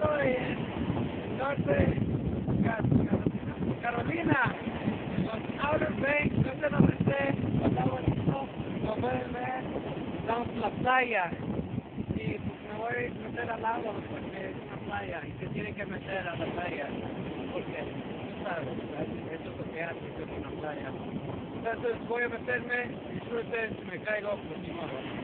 estoy en Norte Carolina, en los Outer Banks, no sé dónde esté, está bonito, lo pueden ver, estamos en la playa y pues me voy a meter al agua porque es una playa y se tiene que meter a la playa porque tú sabes, eso es lo que hace que es una playa. Entonces voy a meterme, disfruten, si me caigo, pues ni modo.